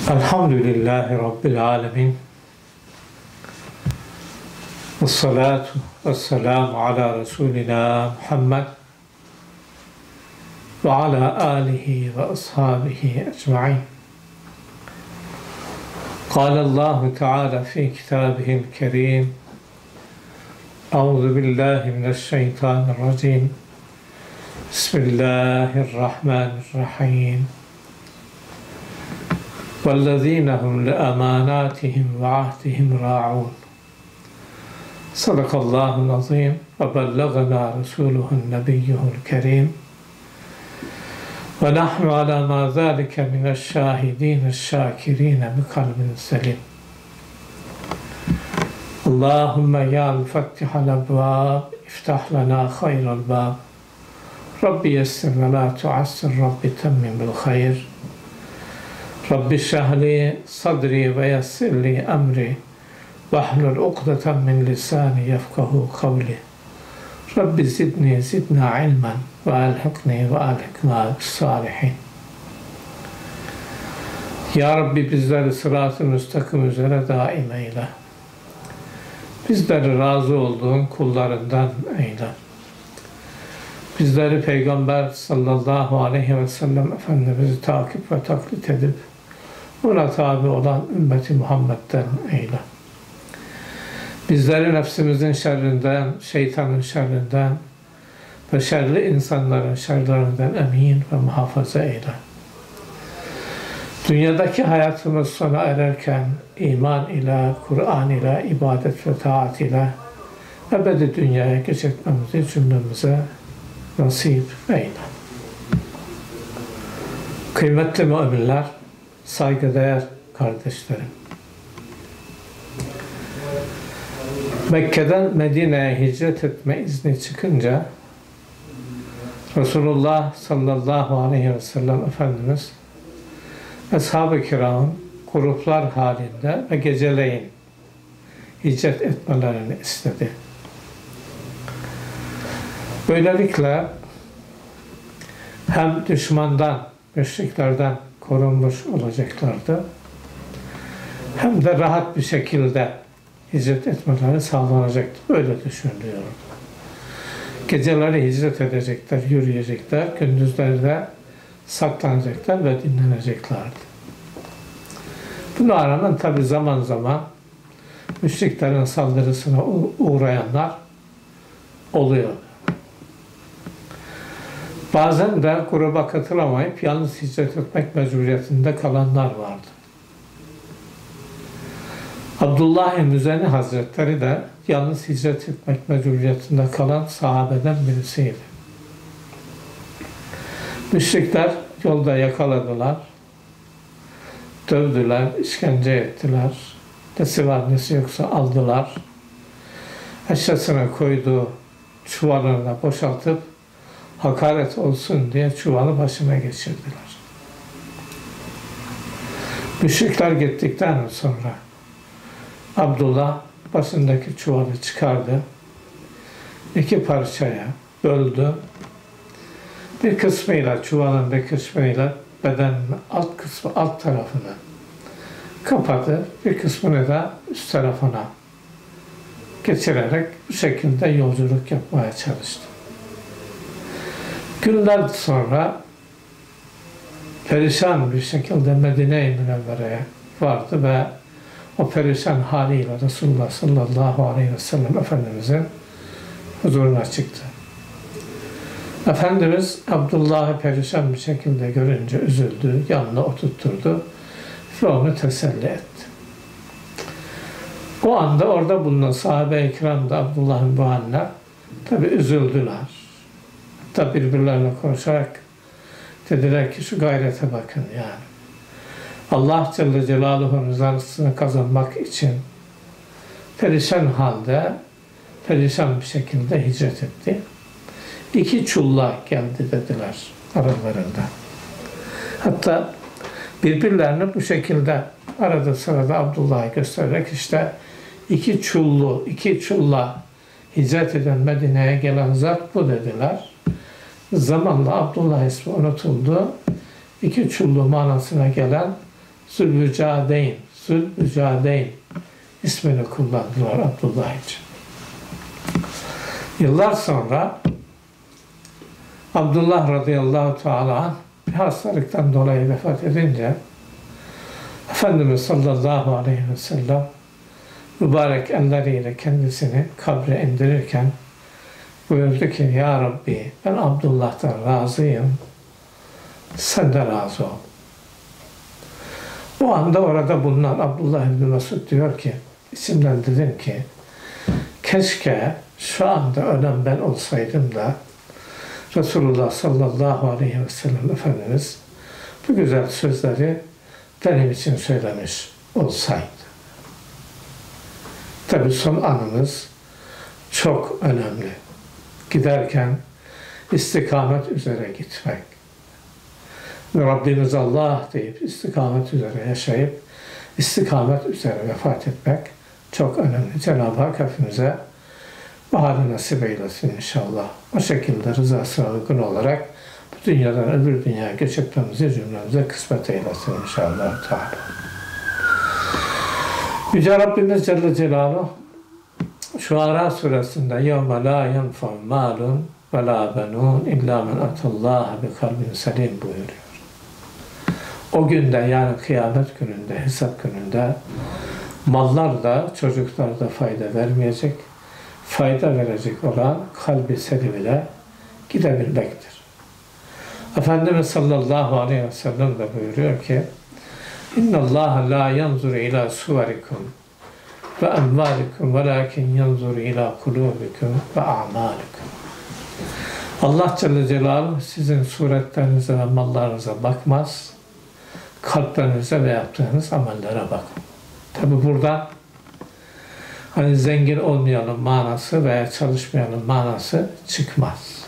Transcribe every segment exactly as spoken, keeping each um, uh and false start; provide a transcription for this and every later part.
Elhamdülillahi Rabbil alemin. Vessalatu vesselamu ala Resulina Muhammed ve ala alihi ve ashabihi ecma'in. قال الله تعالى في كتابه الكريم أعوذ بالله من الشيطان الرجيم بسم الله الرحمن الرحيم والذين هم لأماناتهم وعهدهم راعون صدق الله العظيم وبلغنا رسوله النبي الكريم ونحن على ما ذلك من الشاهدين الشاكرين بقلب سليم اللهم يا مفتح الأبواب افتح لنا خير الباب ربي يسر ولا تعسر ربي تمم بالخير ربي اشرح لي صدري ويسر لي أمري واحلل عقدة من لساني يفقه قولي ربي زدني زدنا علما وألحقني وألحق مع الصالحين. Ya Rabbi bizleri sırat-ı müstakim üzere daim eyle. Bizleri razı olduğun kullarından eyle. Bizleri Peygamber sallallahu aleyhi ve sellem Efendimiz'i takip ve taklit edip ona tabi olan ümmeti Muhammed'den eyle. Bizleri nefsimizin şerrinden, şeytanın şerrinden ve şerli insanların şerlerinden emin ve muhafaza eyle. Dünyadaki hayatımız sona ererken iman ile, Kur'an ile, ibadet ve taat ile ebedi dünyaya geçirmemizi cümlemize nasip eyle. Kıymetli müminler, saygıdeğer kardeşlerim. Mekke'den Medine'ye hicret etme izni çıkınca Resulullah sallallahu aleyhi ve sellem Efendimiz Ashab-ı Kiram'ın gruplar halinde ve geceleyin hicret etmelerini istedi. Böylelikle hem düşmandan, müşriklerden korunmuş olacaklardı, hem de rahat bir şekilde hicret etmeleri sağlanacaktı. Böyle düşünülüyordu. Geceleri hicret edecekler, yürüyecekler, gündüzleri de saklanacaklar ve dinleneceklerdi. Buna rağmen tabi zaman zaman müşriklerin saldırısına uğrayanlar oluyor. Bazen de gruba katılamayıp yalnız hicret etmek mecburiyetinde kalanlar vardı. Abdullah Müzeni Hazretleri de yalnız hicret etmek mecburiyetinde kalan sahabeden birisiydi. Müşrikler yolda yakaladılar, dövdüler, işkence ettiler, nesi var nesi yoksa aldılar, eşyasına koyduğu çuvalına boşaltıp hakaret olsun diye çuvalı başına geçirdiler. Müşrikler gittikten sonra Abdullah başındaki çuvalı çıkardı, iki parçaya böldü, bir kısmıyla çuvalın bir kısmıyla bedenin alt kısmı alt tarafını kapadı, bir kısmını da üst tarafına geçirerek bu şekilde yolculuk yapmaya çalıştı. Günler sonra perişan bir şekilde Medine-i Münevvere'ye vardı ve o perişan haliyle Resulullah sallallahu aleyhi ve sellem Efendimiz'in huzuruna çıktı. Efendimiz Abdullah'ı perişan bir şekilde görünce üzüldü, yanına oturtturdu ve onu teselli etti. O anda orada bulunan sahabe-i kiram da Abdullah'ın bu haline tabi üzüldüler. Hatta birbirlerine konuşarak dediler ki şu gayrete bakın yani. Allah Celle Celaluhu'nun rızasını kazanmak için perişan halde, perişan bir şekilde hicret etti. İki çulla geldi dediler aralarında. Hatta birbirlerini bu şekilde arada sırada Abdullah'ı göstererek işte iki çullu, iki çulla hicret eden Medine'ye gelen zat bu dediler. Zamanla Abdullah ismi unutuldu. İki çullu manasına gelen Zülücadeyn, Zülücadeyn ismini kullandılar Abdullah için. Yıllar sonra Abdullah radıyallahu teala anh bir hastalıktan dolayı vefat edince Efendimiz sallallahu aleyhi ve sellem mübarek elleriyle kendisini kabre indirirken buyurdu ki Ya Rabbi ben Abdullah'tan razıyım, sen de razı ol. O anda orada bulunan Abdullah İbni Mesud diyor ki, içimden dedim ki keşke şu anda ölen ben olsaydım da Resulullah sallallahu aleyhi ve sellem Efendimiz bu güzel sözleri benim için söylemiş olsaydı. Tabi son anımız çok önemli. Giderken istikamet üzere gitmek. Rabbimiz Allah deyip istikamet üzere yaşayıp istikamet üzere vefat etmek çok önemli. Cenab-ı Hak hepimize bu hali nasip eylesin inşallah. O şekilde rızasına uygun olarak bu dünyadan öbür dünyaya geçirmemizi cümlemize kısmet eylesin inşallah. Teala. Yüce Rabbimiz Celle Celaluhu Şuara suresinde يَوْمَ لَا يَنْفَعُ مَالٌ وَلَا بَنُونَ اِلَّا مَنْ اَتَى اللّٰهَ بِقَلْبٍ سَلِيمٍ buyuruyor. O günde yani kıyamet gününde, hesap gününde mallar da çocuklar da fayda vermeyecek, fayda verecek olan kalbi selim ile gidebilmektir. Efendimiz sallallahu aleyhi ve sellem de buyuruyor ki اِنَّ اللّٰهَ لَا يَنْظُرُ اِلَى سُوَرِكُمْ وَاَمْوَالِكُمْ وَلَاكِنْ يَنْظُرُ اِلَى قُلُوبِكُمْ وَاَعْمَالِكُمْ Allah Celle Celaluhu sizin suretlerinize ve mallarınıza bakmaz, kalplerinize ve yaptığınız amellere bakın. Tabi burada hani zengin olmayalım manası veya çalışmayalım manası çıkmaz.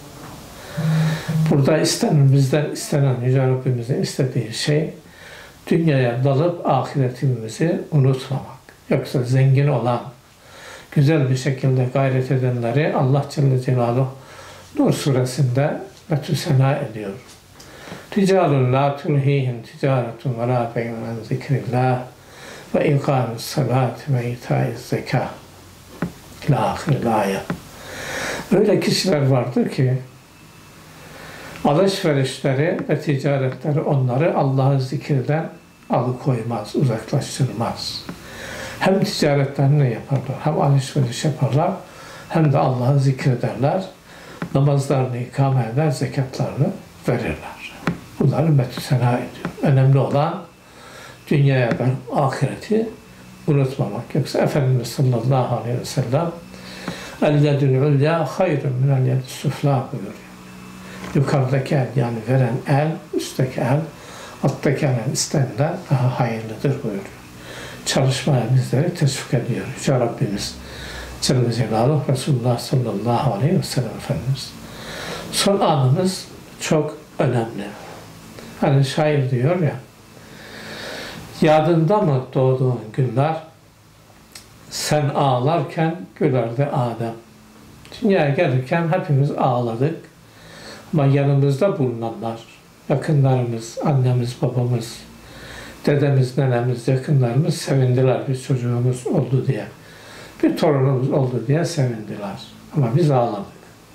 Burada istenen, bizden istenen Yüce Rabbimizin istediği şey dünyaya dalıp ahiretimizi unutmamak. Yoksa zengin olan, güzel bir şekilde gayret edenleri Allah Celle Celaluhu Nur suresinde metü sena ediyor. Ricalun la tulhihim ticaretun ve la bey'un an zikrillah ve ikamus salat ve itaiz zekâh. İlâ ahiril ayet. Öyle kişiler vardır ki alışverişleri ve ticaretleri onları Allah'ın zikirden alıkoymaz, uzaklaştırmaz. Hem ticaretlerini yaparlar, hem alışveriş yaparlar, hem de Allah'ı zikrederler, namazlarını ikame eder, zekatlarını verirler. Bunları metü sena ediyor. Önemli olan dünyaya ve ahireti unutmamak. Yoksa Efendimiz sallallahu aleyhi ve sellem el-yedül ulya hayrun minel yedü sufla buyuruyor. Yukarıdaki el yani veren el, üstteki el, alttaki el istenilen daha hayırlıdır buyuruyor. Çalışmaya bizleri teşvik ediyor. Yüce Rabbimiz Celle Celaluhu Resulullah sallallahu aleyhi ve sellem Efendimiz. Son anımız çok önemli. Hani şair diyor ya, yadında mı doğduğun günler, sen ağlarken gülerdi Adem. Dünyaya gelirken hepimiz ağladık. Ama yanımızda bulunanlar, yakınlarımız, annemiz, babamız, dedemiz, nenemiz, yakınlarımız sevindiler bir çocuğumuz oldu diye. Bir torunumuz oldu diye sevindiler. Ama biz ağladık.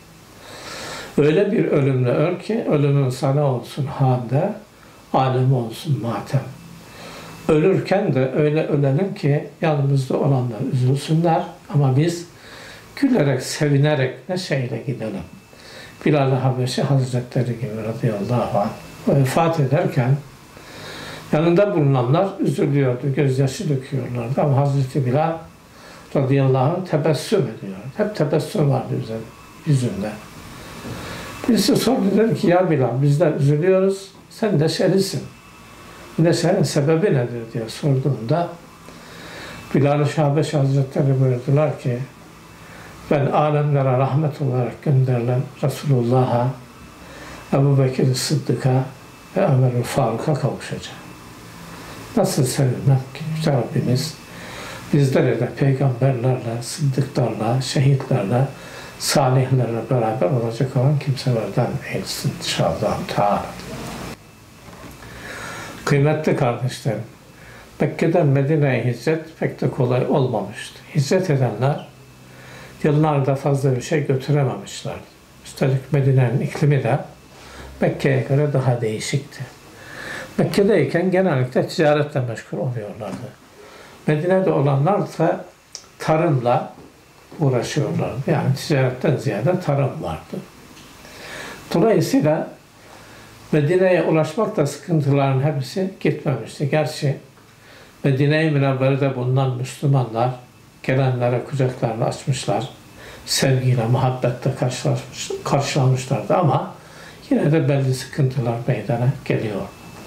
Öyle bir ölümle öl ki, ölümün sana olsun hande, alemi olsun matem. Ölürken de öyle ölelim ki yanımızda olanlar üzülsünler ama biz gülerek, sevinerek neşeyle gidelim. Bilal-i Habeşi Hazretleri gibi radıyallahu anh vefat ederken yanında bulunanlar üzülüyordu, gözyaşı döküyorlardı ama Hazreti Bilal radıyallahu anh tebessüm ediyor. Hep tebessüm vardı yüzünde. Birisi sordu dedi ki ya Bilal bizler üzülüyoruz, sen neşelisin. Neşenin sebebi nedir diye sorduğunda Bilal-i Habeşi Hazretleri buyurdular ki ben alemlere rahmet olarak gönderilen Resulullah'a, Ebu Bekir Sıddık'a ve Ömer-i Faruk'a kavuşacağım. Nasıl sevinmem ki Yüce Rabbimiz bizlere de peygamberlerle, sıddıklarla, şehitlerle, salihlerle beraber olacak olan kimselerden eylesin inşallah. Teala. Kıymetli kardeşlerim, Mekke'den Medine'ye hicret pek de kolay olmamıştı. Hicret edenler yıllarda fazla bir şey götürememişlerdi. Üstelik Medine'nin iklimi de Mekke'ye göre daha değişikti. Mekke'deyken genellikle ticaretle meşgul oluyorlardı. Medine'de olanlar da tarımla uğraşıyorlardı. Yani ticaretten ziyade tarım vardı. Dolayısıyla Medine'ye ulaşmak da sıkıntıların hepsi gitmemişti. Gerçi Medine-i Münevvere'de bulunan Müslümanlar gelenlere kucaklarını açmışlar. Sevgiyle, muhabbetle karşılamışlardı ama yine de belli sıkıntılar meydana geliyor.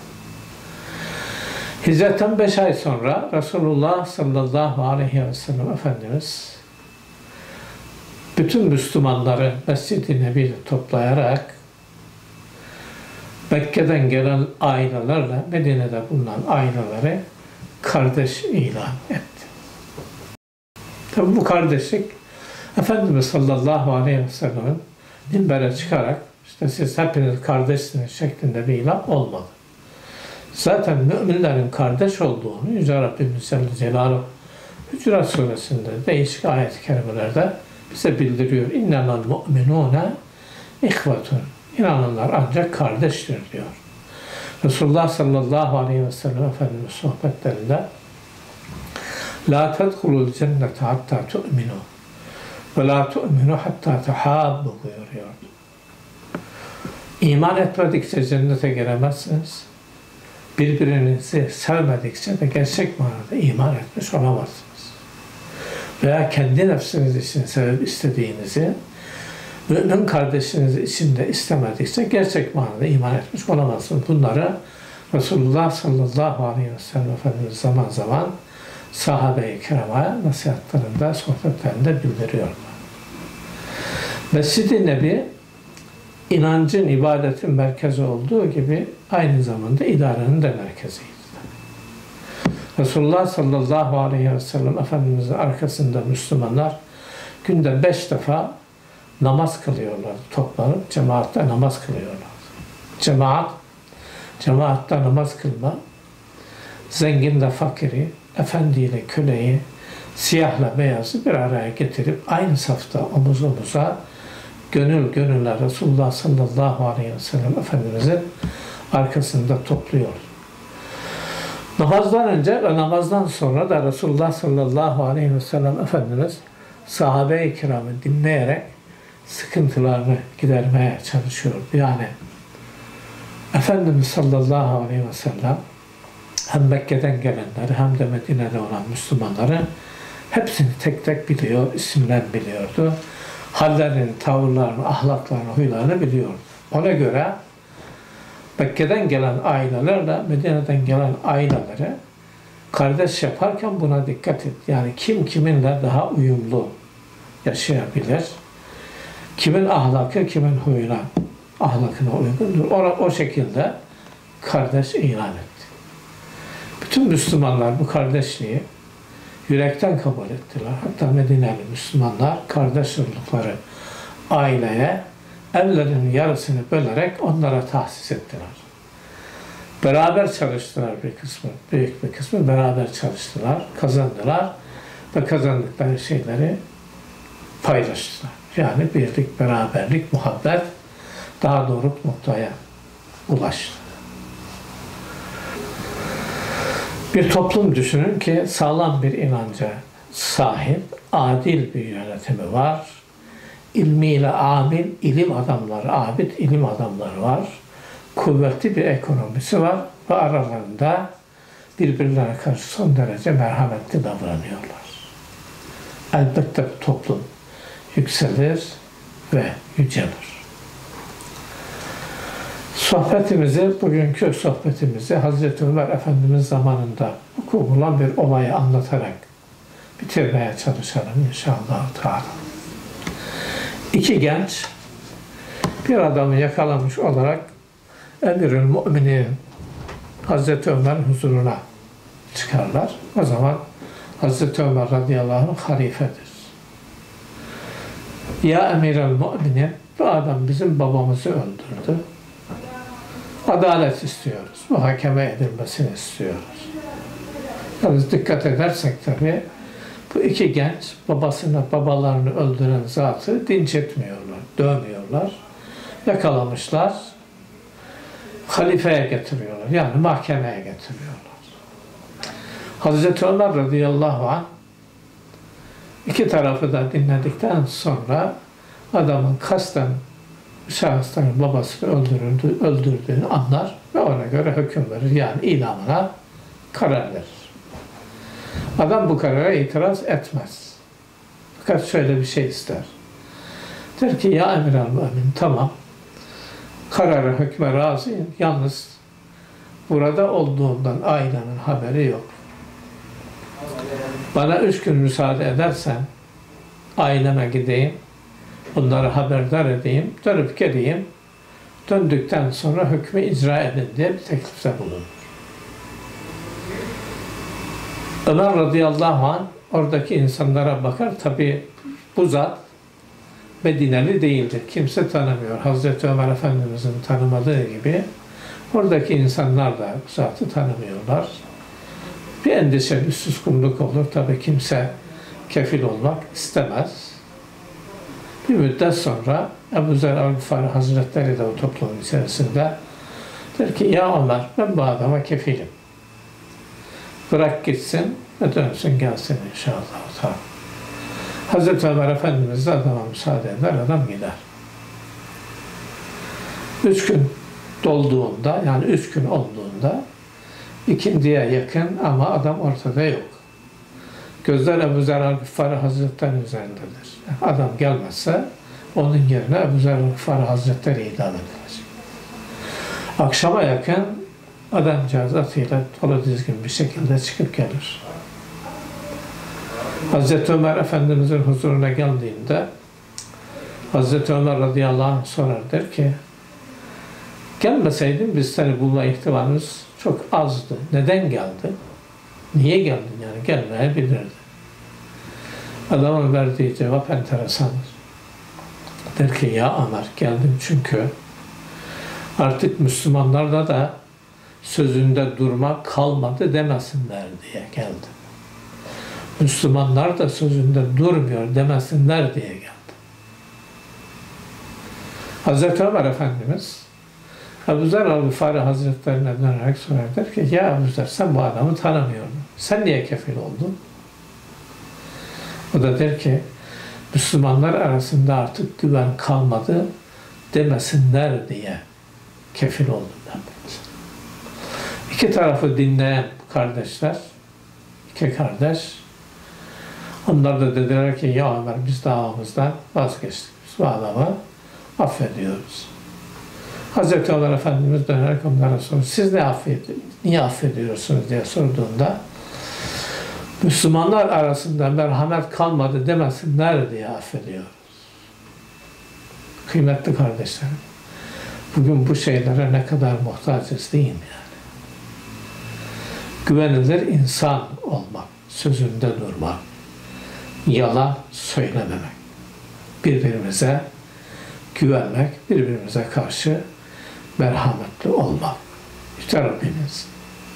Hicretten beş ay sonra Resulullah sallallahu aleyhi ve sellem Efendimiz bütün Müslümanları Mescid-i Nebi'de toplayarak Mekke'den gelen ailelerle Medine'de bulunan aileleri kardeş ilan etti. Tabi bu kardeşlik Efendimiz sallallahu aleyhi ve sellem'in minbere çıkarak işte siz hepiniz kardeşsiniz şeklinde bir ilan olmadı. Zaten müminlerin kardeş olduğunu Yüce Rabbimiz Celle Celaluhu Hucurat Suresinde değişik ayet-i kerimelerde bize bildiriyor. İnnemel mu'minûne ihvetun. İnananlar ancak kardeştir diyor. Resulullah sallallahu aleyhi ve sellem Efendimiz sohbetlerinde La tedhulul cennete hatta tu'minu ve la tu'minu hatta tehabbu buyuruyor. İman etmedikçe cennete giremezsiniz. Birbirinizi sevmedikçe de gerçek manada iman etmiş olamazsınız. Veya kendi nefsiniz için sevip istediğinizi mümin kardeşiniz için de istemedikçe gerçek manada iman etmiş olamazsınız. Bunları Resulullah sallallahu aleyhi ve sellem Efendimiz zaman zaman sahabe-i kirama nasihatlarında, sohbetlerinde bildiriyorlar. Mescid-i Nebi inancın, ibadetin merkezi olduğu gibi aynı zamanda idarenin de merkeziydi. Resulullah sallallahu aleyhi ve sellem Efendimiz'in arkasında Müslümanlar günde beş defa namaz kılıyorlar. Toplanıp cemaatle namaz kılıyorlar. Cemaat, cemaatle namaz kılma, zenginle fakiri, efendiyle köleyi, siyahla beyazı bir araya getirip aynı safta omuz omuza gönül gönülle Resulullah sallallahu aleyhi ve sellem Efendimiz'in arkasında topluyor. Namazdan önce ve namazdan sonra da Resulullah sallallahu aleyhi ve sellem Efendimiz sahabe-i kiramı dinleyerek sıkıntılarını gidermeye çalışıyor. Yani Efendimiz sallallahu aleyhi ve sellem hem Mekke'den gelenleri hem de Medine'de olan Müslümanları hepsini tek tek biliyor, isimler biliyordu. Hallerini, tavırlarını, ahlaklarını, huylarını biliyordu. Ona göre Mekke'den gelen ailelerle Medine'den gelen ailelere kardeş yaparken buna dikkat et. Yani kim kiminle daha uyumlu yaşayabilir, kimin ahlakı, kimin huyuna, ahlakına uygundur. O, o şekilde kardeş ilan etti. Bütün Müslümanlar bu kardeşliği yürekten kabul ettiler. Hatta Medineli Müslümanlar kardeş oldukları aileye evlerinin yarısını bölerek onlara tahsis ettiler. Beraber çalıştılar bir kısmı, büyük bir kısmı beraber çalıştılar, kazandılar ve kazandıkları şeyleri paylaştılar. Yani birlik, beraberlik, muhabbet daha doğru noktaya ulaştı. Bir toplum düşünün ki sağlam bir inanca sahip, adil bir yönetimi var. İlmiyle amil, ilim adamları, abid ilim adamları var. Kuvvetli bir ekonomisi var ve aralarında birbirlerine karşı son derece merhametli davranıyorlar. Elbette bu toplum yükselir ve yücelir. Sohbetimizi, bugünkü sohbetimizi Hazreti Ömer Efendimiz zamanında vuku bulan bir olayı anlatarak bitirmeye çalışalım inşallah. Teala. İki genç bir adamı yakalamış olarak Emirül Müminin Hazreti Ömer'in huzuruna çıkarlar. O zaman Hazreti Ömer radıyallahu anh halifedir. Ya Emirül Müminin, bu adam bizim babamızı öldürdü. Adalet istiyoruz. Muhakeme edilmesini istiyoruz. Yalnız dikkat edersek tabii bu iki genç babasını, babalarını öldüren zatı dinç etmiyorlar, dövmüyorlar. Yakalamışlar, halifeye getiriyorlar. Yani mahkemeye getiriyorlar. Hazreti Ömer radıyallahu anh iki tarafı da dinledikten sonra adamın kasten şahısların babasını öldürüldü, öldürdüğünü anlar ve ona göre hüküm verir. Yani idamına karar verir. Adam bu karara itiraz etmez. Fakat şöyle bir şey ister. Der ki ya emir al-mümin, tamam, karara, hükme razıyım. Yalnız burada olduğundan ailemin haberi yok. Bana üç gün müsaade edersen aileme gideyim, onları haberdar edeyim, dönüp geleyim. Döndükten sonra hükmü icra edin diye bir teklifte bulunur. Ömer radıyallahu anh oradaki insanlara bakar. Tabi bu zat Medineli değildir. Kimse tanımıyor. Hazreti Ömer Efendimiz'in tanımadığı gibi oradaki insanlar da bu zatı tanımıyorlar. Bir endişe, bir suskunluk olur. Tabi kimse kefil olmak istemez. Bir müddet sonra Ebu Zer el-Gıfari Hazretleri de o toplumun içerisinde der ki ya Ömer, ben bu adama kefilim. Bırak gitsin ve dönsün gelsin inşallah. Hazreti Ömer Efendimiz de adama müsaade eder, adam gider. Üç gün dolduğunda, yani üç gün olduğunda ikindiye yakın ama adam ortada yok. Gözler Ebu Zer el-Gıfari Hazretleri üzerindedir. Adam gelmezse onun yerine Ebu Zer el-Gıfari Hazretleri idam edilecek. Akşama yakın adamcağız atıyla dolu dizgin bir şekilde çıkıp gelir. Hazreti Ömer Efendimiz'in huzuruna geldiğinde Hazreti Ömer radıyallahu anh sorar, der ki gelmeseydin biz seni bulma ihtimalimiz çok azdı. Neden geldin? Niye geldin yani? Gelmeyebilirdin. Adamın verdiği cevap enteresandır. Der ki ya Ömer, geldim çünkü artık Müslümanlarda da sözünde durma kalmadı demesinler diye geldim. Müslümanlar da sözünde durmuyor demesinler diye geldim. Hazreti Ömer Efendimiz Ebu Zer el-Gıfari Hazretlerine dönerek sorar, der ki ya Ebu Zer, sen bu adamı tanımıyordun. Sen niye kefil oldun? O da der ki Müslümanlar arasında artık güven kalmadı demesinler diye kefil oldum ben. İki tarafı dinleyen kardeşler, iki kardeş, onlar da dediler ki ya Ömer, biz davamızdan vazgeçtik. Biz bu adamı affediyoruz. Hazreti Ömer Efendimiz dönerek onlara soruyor, siz ne affediyorsunuz, niye affediyorsunuz diye sorduğunda Müslümanlar arasında merhamet kalmadı demesinler diye affediyoruz. Kıymetli kardeşlerim, bugün bu şeylere ne kadar muhtacız değil mi yani? Güvenilir insan olmak, sözünde durmak, yalan söylememek, birbirimize güvenmek, birbirimize karşı merhametli olmak. İşte Rabbimiz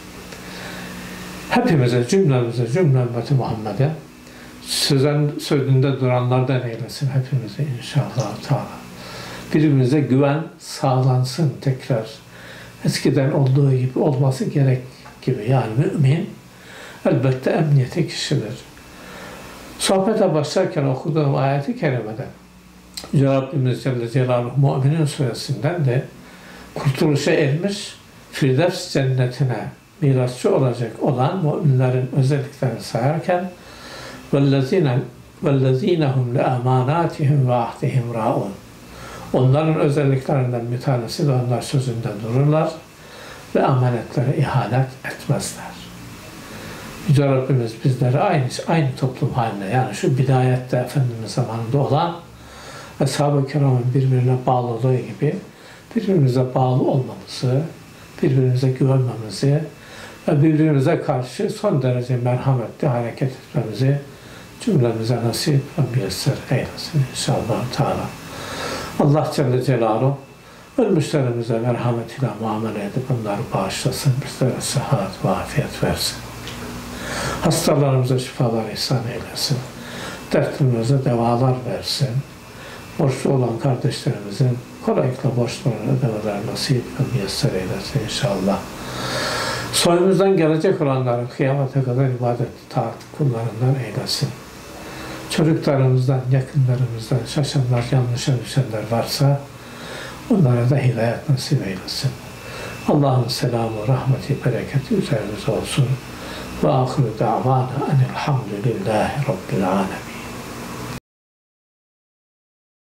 hepimize, cümlemize, cümle ümmeti Muhammed'e sözen, sözünde duranlardan eylesin hepimize inşallah Teala. Birbirimize güven sağlansın tekrar. Eskiden olduğu gibi olması gerek gibi. Yani mümin elbette emniyeti kişidir. Sohbete başlarken okuduğum ayet-i kerimede Yüce Rabbimiz Celle Celaluhu Mü'minin suresinden de kurtuluşa ermiş, Firdevs cennetine mirasçı olacak olan müminlerin özelliklerini sayarken وَالَّذ۪ينَ هُمْ لَاَمَانَاتِهِمْ وَاَحْدِهِمْ رَاءُونَ Onların özelliklerinden bir tanesi de onlar sözünde dururlar ve amanetlere ihanet etmezler. Yüce Rabbimiz bizleri aynı, aynı toplum haline, yani şu bidayette Efendimiz zamanında olan Ashab-ı Kiram'ın birbirine bağlılığı gibi birbirimize bağlı olmamızı, birbirimize güvenmemizi ve birbirimize karşı son derece merhametli hareket etmemizi cümlemize nasip ve müyesser eylesin inşallah Teala. Allah Celle Celaluhu Ölmüşlerimize merhametiyle muamele edip onları bağışlasın, bizlere sıhhat ve afiyet versin. Hastalarımıza şifalar ihsan eylesin. Dertlerimize devalar versin. Borçlu olan kardeşlerimizin kolaylıkla borçlarını ödemeler nasip ve müyesser eylesin inşallah. Soyumuzdan gelecek olanların kıyamete kadar ibadet, taat kullarından eylesin. Çocuklarımızdan, yakınlarımızdan şaşanlar, yanlışa düşenler varsa onlara da hidayet nasip eylesin. Allah'ın selamı, rahmeti, bereketi üzerinize olsun. Ve ahiru da'vana enelhamdülillahi rabbil alemin.